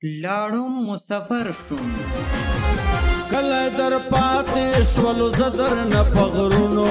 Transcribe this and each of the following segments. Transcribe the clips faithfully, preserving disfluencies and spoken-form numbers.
لاڑوم مسافر شوم کله در پاتې شولو زه درنه په غرونو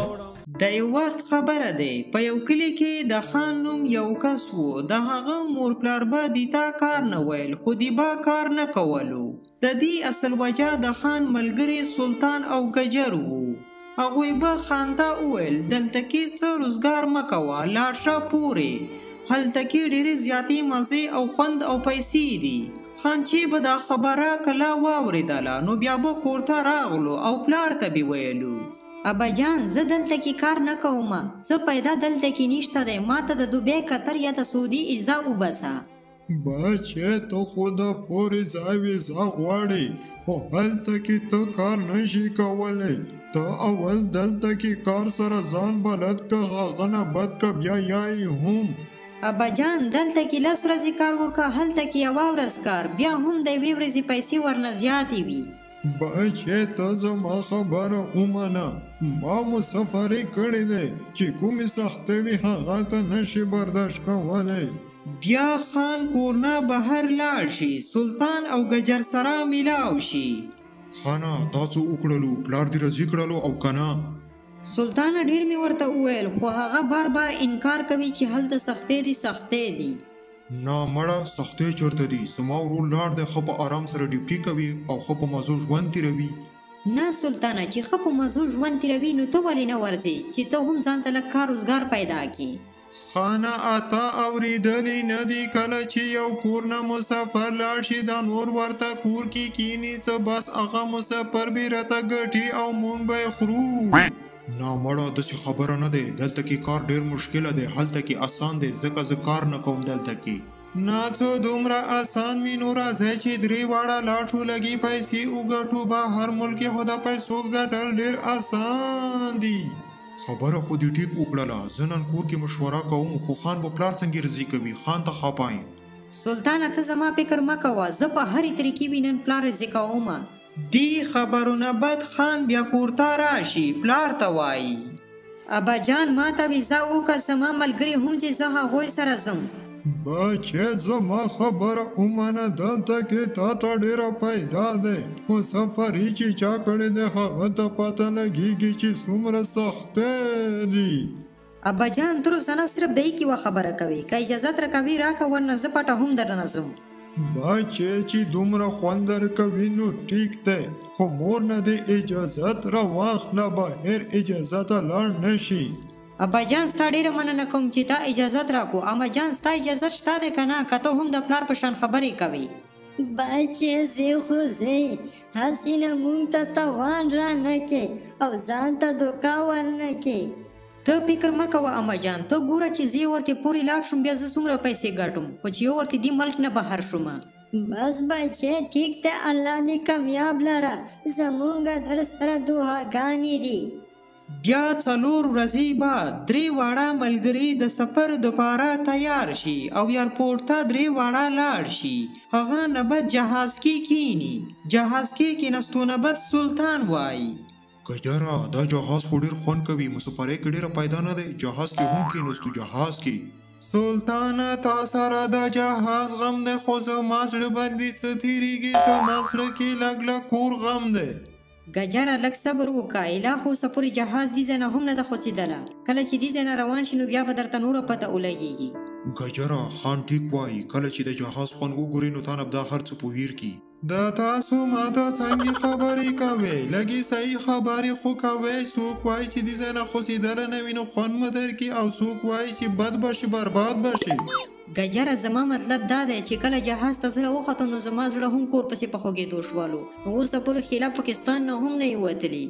د یو وخت خبره دی په یو کلي کې د خان نوم یو کس و د هغه مور پلار به د تا کار نه ویل خو د با کار نه کولو د دې اصل وجه د خان ملګری سلطان او ګجر و هغوی به خان ته وویل دلته کې څه روزګار مه کوه لاړ شه پورې هلته کې ډېرې زیاتې مزې او خوند او پیسې دي خان چې به دا خبره کله واورېدله نو بیا به کور ته راغلو او پلار ته به ویلو ابا جان زه دلته کې کار نه کوم څه پیدا دلته کې نشته دی ما ته د دوبۍ قطر یا د سعودي ویزا وباسه بچې ته خو د فور ویزا ویزا غواړې خو هلته کې ته کار نشي کولی ته اول دلته کې کار سره ځان بلد که هغه نه بد که بیا یایې هم ابا جان دلته کې لس ورځې کار وکړه هلته کې یوه ورځ کار بیا هم د یوې ورځې پیسې ورنه زیاتې وي بچې ته زما خبره ومنه ما مسافرې کړې دی چې کومې سختۍ وي هغه ته نشي برداشت کولی بیا خان کورنه بهر لاړ شي سلطان او ګجر سره میلاو شي خانه تاسو وکړلو پلار دې راضي کړلو او که نه سلطان ډیر می ورته وویل خو هغه بار بار انکار کوي چې هلته سختۍ دي سختۍ دي نه مړه سختۍ چېرته دي زما ورور لاړ دی ښه په ارام سره ډیوټي کوي او ښه په مزو ژوند تېروي نه سلطانه چې ښه په مزو ژوند تېروي نو ته ولې نه ورځې چې ته هم ځان ته لږ کار روزګار پیدا کړي خانه اتا اورېدلی نه دي کله چې یو کور نه مسافر لاړ شي دا نور ورته کور کې کینی څه بس هغه مسافر به راته ګټي او مونږ به یې خورو نه مړه داسې خبره نه دی دلته کې کار ډېر مشکله دی هلته کې آسان دی ځکه زه کار نه کوم دلته کې نه څه دومره آسان وي نو راځئ چې درې واړه لاړ شو لږې پیسې وګټو بهر ملک خو د پیسو ګټل ډېر آسان دي خبره خو دې ټیک وکړله زه نن کور کې مشوره کوم خو خان به پلار څنګه رضي کوي خان ته خپایم سلطانه ته زما فکر مه کوه زه په هرې طریقې وي نن پلار رضي کوم دی خبرونه بعد خان بیا کور ته راشي پلار ته وایي ابا جان ما ته ویزا وکړه زما ملګري هم چې زه هغوی سره ځم بچې زما خبره ومنه دلته کې تا ته ډېره پیدا دی مسافري چې چا کړې دی هغه ته پته لګېږي چې څومره سختۍ دي ابا جان تر اوسه نه صرف دی کې یوه خبره کوي که اجازت راکوي راکړه ورنه زه پټه هم درنه ځم بچې چې دومره خوند درکوي نو ټیک دی خو مور نه دې اجازت راواخله بهر اجازه ته لاړ نشي ابا جان ستا ډېره مننه کوم چې تا اجازت راکړو اما جان ستا اجازت شته دی که نه که ته هم د پلار په شان خبرې کوي بچې زه خو زه هسې نه مونږ ته توان را نه کې او ځان ته دوکه ور نه کې ته فکر مه کوه اما جان ته ګوره چې زه ورته پورې لاړ شم بیا زه څومره پیسې ګټم خو چې یو ورته دې ملک نه بهر شوم بس بچې ټیک دی الله دې کامیاب لره زمونږ در سره دعاګانې دي بیا څلور ورځې بعد درې واړه ملګري د سفر دپاره تیار شي او ایرپورټ ته درې واړه لاړ شي هغه نه بد جهاز کې کینی جهاز کې کېناستو نه بد سلطان وایي ګجره دا جهاز خو ډېر خوند کوي مسافرۍ کې ډېره پیدا نه دی جهاز کې هم کېناستو جهاز کې سلطانه تا سره د جهاز غم دی خو زما زړه باندې څه تېرېږي زما زړه کې لږ لږ کور غم دی ګجره لږ صبر وکړه اله خو اوسه پورې جهاز دې ځای نه هم نه ده خوځېدله کله چې دې ځای نه روان شي نو بیا به درته نوره پته ولګېږي ګجره خان ټیک وایي کله چې د جهاز خوند وګورې نو تا نه به دا هر څه په ویر کړي دا تاسو ماته څنګه خبرې کوئ لږې صحیح خبرې خو کوئ څوک وایي چې دې ځای نه خوځېدلی نه وي نو خوند مه درکړي او څوک وایي چې بد به شي برباد به شي ګجره زما مطلب دا دی چې کله جهاز ته زه راوختم نو زما زړه هم کور پسې په خوږېدو شولو نو اوس د پورې خیلا پاکستان نه هم نه یې وتلي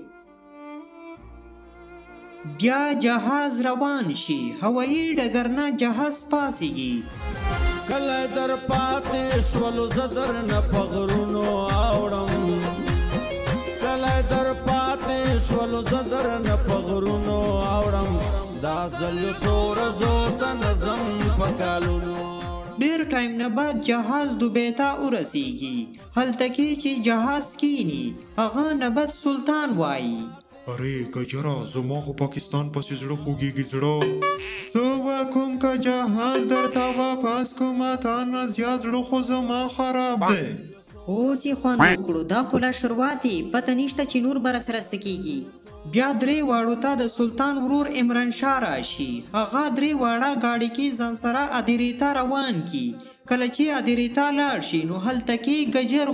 بیا جهاز روان شي هوایي ډګر نه جهاز پاسېږي کله در پاتې شولو زه درنه په غرونو اوړم کله در پاتې شولو زه درنه په غرونو اوړم دا ځل یو څو ورځو ته نه ځم په کالونو ډېر ټایم نه بعد جهاز دوبۍ ته ورسېږي هلته کې چې جهاز کینی هغه نه بد سلطان وایي ارې ګجره زما خو پاکستان پسې زړه خوږېږي زړه څه به کوم که جهاز درته واپس کوم تا نه زیات زړه خو زما خراب دی اوس یې خوند وکړو دا خو لا شروعات دی پته نشته چې نور به راسره څه کېږي بیا درې واړو ته د سلطان ورور عمران شاه راشي هغه درې واړه ګاډي کې ځان سره ادیریتا روان کی کله چې ادیریتا لاړ شي نو هلته کې ګجر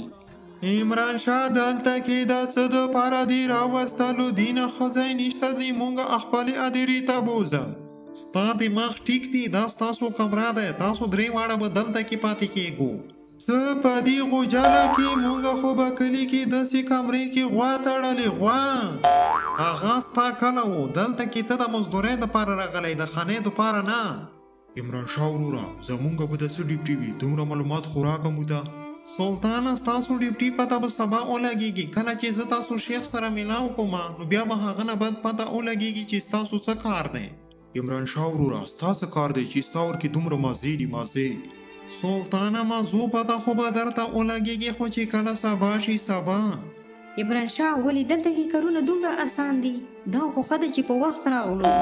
وایي عمران شاه دلته کې دا څه دپاره دي راوستلو دي نه ښځی نشته دی مونږ خپلې ادیریتا بوځه ستا دماغ ټیک دی دا ستاسو کمره دی تاسو درې واړه به دلته کې پاتې کېږو څه په دې غوجله کې مونږ خو به کلي کې داسې کمرې کې غوا تړلې غوا هغه ستا کله و دلته کې ته د مزدورۍ دپاره راغلی د خانې دپاره نه عمران شاه وروره زمونږ به د څه ډیپټي وي دومره معلومات خو راکړه ته سلطانه ستاسو ډیپټي پته به سبا ولګېږي کله چې زه تاسو شیخ سره میلاو کوم نو بیا به هغه نه بد پته ولګېږي چې ستاسو څه کار دی عمران شاه وروره ستا څه کار دی چې ستا ورکې دومره مازې دي مازې سلطانه موضوع پته خو به درته ولګېږي خو چې کله سبا شي سبا عمران شاه ولې دلته کې کارونه دومره اسان دي دا خو ښه ده چې په وخت راغلو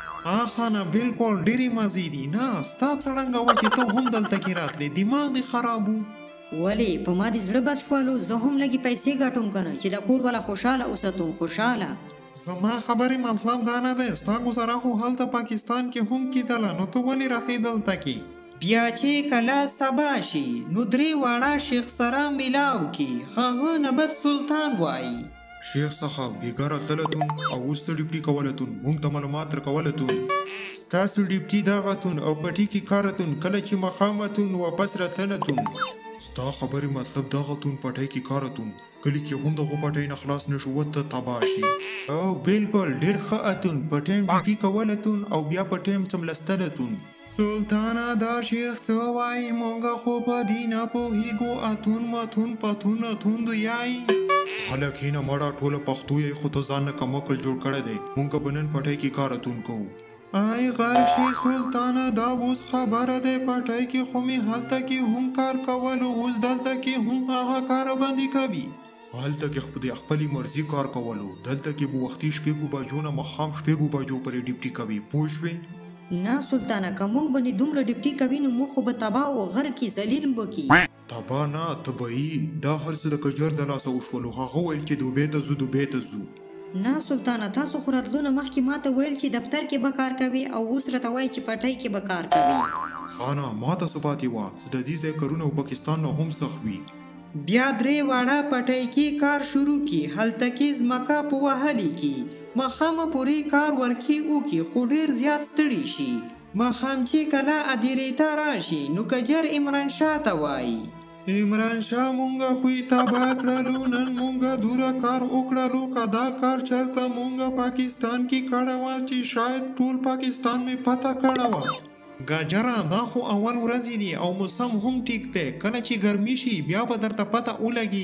آخه نه بالکل ډېرې مزې دي نه ستا څرنګه وه چې ته هم دلته کې راتلې دماغ دې خراب و ولې په ما دې زړه بد شولو زه هم لږې پیسې ګټم که نه چې د کور والا خوشحاله اوساتم خوشحاله زما خبرې مطلب دا نه دی ستا ګزاره خو هلته پاکستان کې هم کېدله نو ته ولې راځې دلته کې بیا چې کله سبا شي نو درې واړه شیخ سره میلاو کی هغه نبت سلطان وایي شیخ صاحب بیګاره تلتون او اوس ته ډیپټي کولتون مونږ ته معلومات درکولتون ستاسو ډیپټي دغتون او پټي کې کارتون کله چې مخامتون واپس راتلنتون ستا خبرې مطلب دغتون پټی کې کارتون کلی چې هم دغه پټی نه خلاص نشو ورته تباه شي او بالکل ډېر ښه اتون په ټایم ډیپټي کولتون او بیا په ټایم څملستلتون سلطانه دا شیخ څه وایي مونږ خو په دې نه پوهېږو اتون متون پتون اتون دویایي هلک هینه مړه ټوله پښتو یې خو ته ځان نه کمکل جوړ کړی دی مونږ به نن پټی کې کار اتون کوو آی غرق شي سلطانه دا اوس خبره دی پټی کې خو مې هلته کې هم کار کولو اوس دلته کې هم هغه کاربندي کوي هلته کې خو د خپلې مرضي کار کولو دلته کې به وختي شپږو بجو نه ماښام شپږو بجو پورې ډیپټي کوي پوه شوې نه سلطانه که موږ باندې دومره ډیپټي کوي نو موږ خو به تباه او غر کې ذلیل به کی تباه نه تباهي دا هر څه د کجر د لاسه وشولو هغه ویل چې دوبۍ ته ځو دوبۍ ته ځو نه سلطانه تاسو خو راتلو نه مخکې ما ته ویل چې دفتر کې به کار کوي او اوس راته وایي چې پټۍ کې به کار کوي خانه ما ته څه پاتې وه چې د دې ځای کارونه پاکستان نه هم سخت وي بیا درې واړه پټۍ کې کار شروع کی هلته کې ځمکه په وهلي کې ماښامه پورې کار ورکي وکي خو ډېر زیات ستړي شي ماښام چې کله ادیریتا راشي نو کجر عمران شاه ته وایي عمران شاه مونږه خو یې تباه کړلو نن مونږه دوره کار وکړلو که دا کار چېرته مونږه پاکستان کې کړی وه چې شاید ټول پاکستان مې پته کړی وه ګاجره دا خو اول ورځې دي او موسم هم ټیک دی کله چې ګرمي شي بیا به درته پته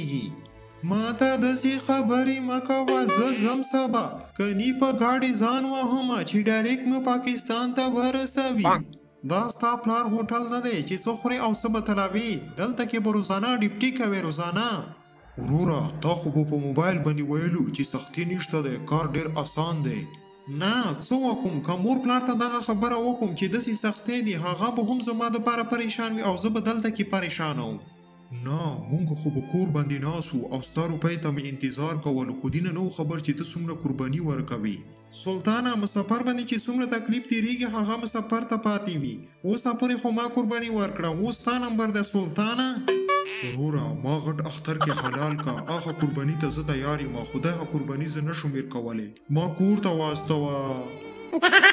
ولګېږي ما ته داسې خبرې مه کوه زه ځم سبا کني په ګاډي ځان وهمه چې ډایرکټ مې پاکستان ته ورسوي دا ستا پلار هوټل نه دی چې څه خورې او څه به تلاوي دلته کې به روزانه ډیپټي کوې روزانه وروره تا خو به په موبایل باندې ویلو چې سختي نشته دی کار ډېر اسان دی نه څه وکړم که مور پلار ته دغه خبره وکړم چې داسې سختۍ دي هغه به هم زما دپاره پریشان وي او زه به دلته کې پریشانه وم نه مونږ خو به کور باندې ناست وو او ستا روپۍ ته مې انتظار کولو خو دینه نه خبر چې ته څومره قرباني ورکوي سلطانه مسافر باندې چې څومره تکلیف تېرېږي هغه مسافر ته پاتې وي اوس پورې خو ما قرباني ورکړه اوس ستا نمبر دی سلطانه وروره ما غټ اختر کې حلال کا هغه قرباني ته زه تیار یم خدای هغه قرباني زه نه شم هېر کولی ما کور ته واستوه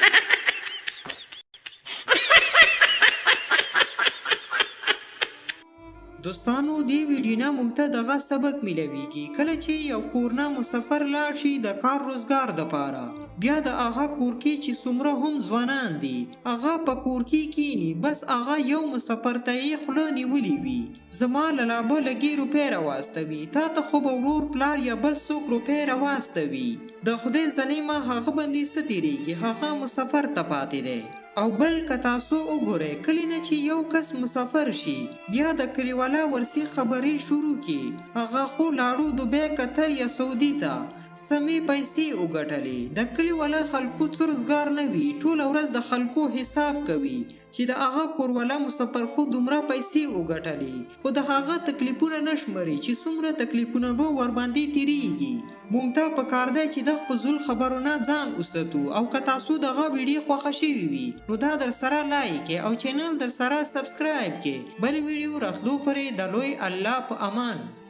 دوستانو دې ویډیو نه موږ ته دغه سبق میلویږي کله چې یو کورنا مسافر لاړ شي د کار روزګار دپاره بیا د هغه کور کې چې څومره هم ځوانان دي هغه په کور کې کینی بس هغه یو مسافر ته یې خوله نیولې وي زما له لابه لږې روپۍ راواستوي تا ته خو به ورور پلار یا بل څوک روپۍ راواستوي د خدای ظلیمه هغه باندې څه تېرېږي هغه مسافر ته پاتې دی او بل که تاسو وګورئ کلی نه چې یو کس مسافر شي بیا د کلیوالا ورسي خبرې شروع کی هغه خو لاړو دوبۍ قطر یا سعودي ته سمې پیسې وګټلې د کلیوالا خلکو څه روزګار نه وي ټوله ورځ د خلکو حساب کوي چې د هغه کوروالا مسافر خو دومره پیسې وګټلې خو د هغه تکلیفونه نه شمري چې څومره تکلیفونه به ورباندې تیریږي مونږ ته پکار دی چې د فضول خبرو نه ځان وساتو او که تاسو دغه ویډیو خوښه شوې وي نو دا در سره لایک او چینل در سره سبسکرایب کړئ بلې ویډیو راتلو پورې د لوی الله په امان